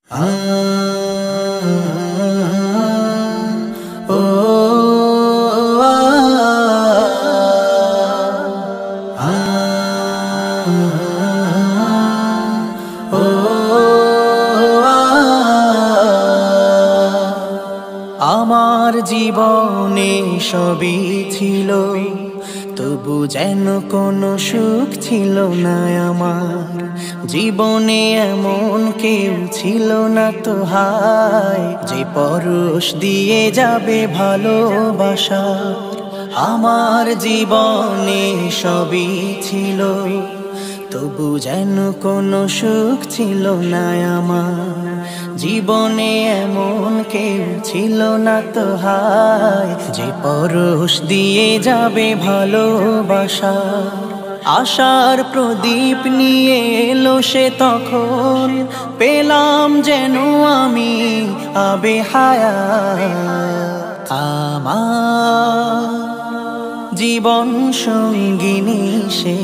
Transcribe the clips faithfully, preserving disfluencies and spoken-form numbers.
আমার জীবনে সবই ছিল, তবু যেন কোনো সুখ ছিল না। আমার জীবনে এমন কেউ ছিল না তো হায়, যে পরশ দিয়ে যাবে ভালোবাসা। আমার জীবনে সবই ছিল, তবু যেন কোনো সুখ ছিল না। আমার জীবনে এমন কেউ ছিল না তো হায়, যে পরশ দিয়ে যাবে ভালোবাসা। আশার প্রদীপ নিয়ে এলো সে তখন, পেলাম যেন আমি আবে হায়াত। আমার জীবন সঙ্গিনী সে,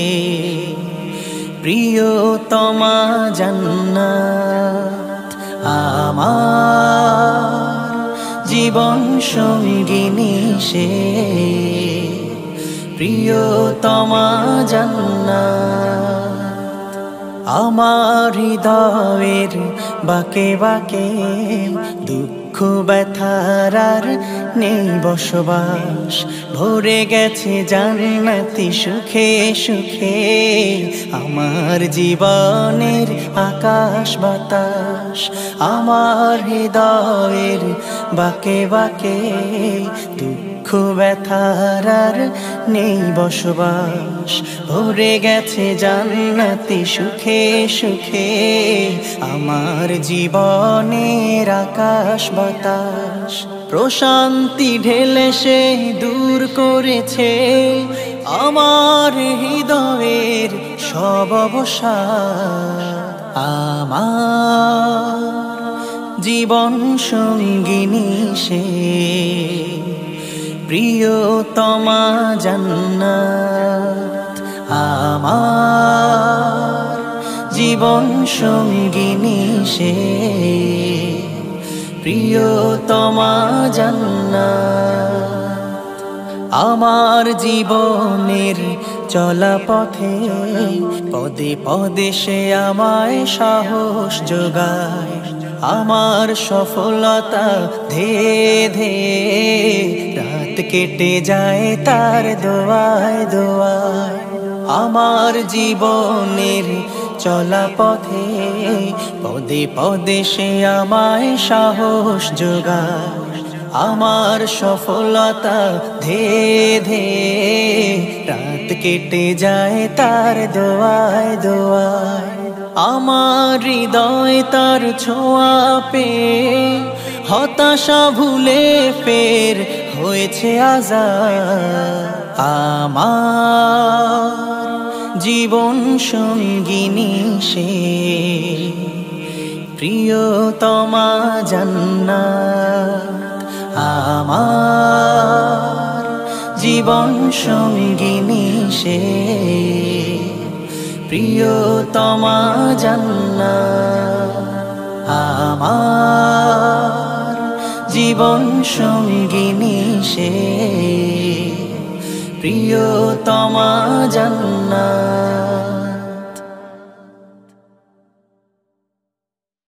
প্রিয়তমা জান্নাত। আমার জীবন সঙ্গিনী সে, প্রিয়তমা জান্নাত। আমার হৃদয়ের বাকে বাকে দুঃখ ব্যথার আর নেই বসবাস, ভরে গেছে জান্নাতি সুখে সুখে। আমার জীবনের আকাশ বাতাস, আমার হৃদয়ের বাকে বাকে দুঃখ ব্যথার আর নেই বসবাস, ভরে গেছে জান্নাতি সুখে সুখে। আমার জীবনের আকাশ বাতাস প্রশান্তি ঢেলে সে দূর করেছে আমার হৃদয়ের সব অবসাদ। আমার জীবন সঙ্গিনী সে, প্রিয়তমা জান্নাত। আমার জীবন সঙ্গিনী সে, প্রিয়তমা জান্নাত। আমার জীবনের চলা পথে পদে পদে সে আমায় সাহস যোগায়। আমার সফলতা ধে ধে রাত কেটে যায় তার দোয়ায় দোয়ায়। আমার জীবনের চলা পথে পদে পদে সে আমায় সাহস যোগায়। আমার সফলতা ধে ধে রাত কেটে যায় তার দোয়ায় দোয়ায়। আমার হৃদয় তার ছোঁয়া পেয়ে হতাশা ভুলে ফের হয়েছে আজাদ। আমার জীবন সঙ্গিনী সে, প্রিয়তমা জান্নাত। আমার জীবন সঙ্গিনী সে, প্রিয়তমা জান্নাত। আমার জীবন সঙ্গিনী সে, প্রিয়তমা জান্নাত।